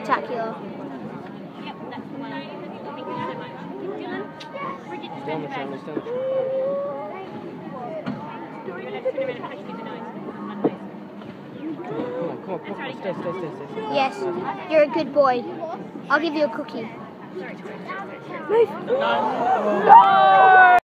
spectacular. Yep, that's the one. Thank you so much. Dylan, Bridget, just Still on turn the your phone, back. still on the phone. You're going to turn around and touch me with the nose. One nose. Come on, stay. Yes, you're a good boy. I'll give you a cookie. Sorry. Move.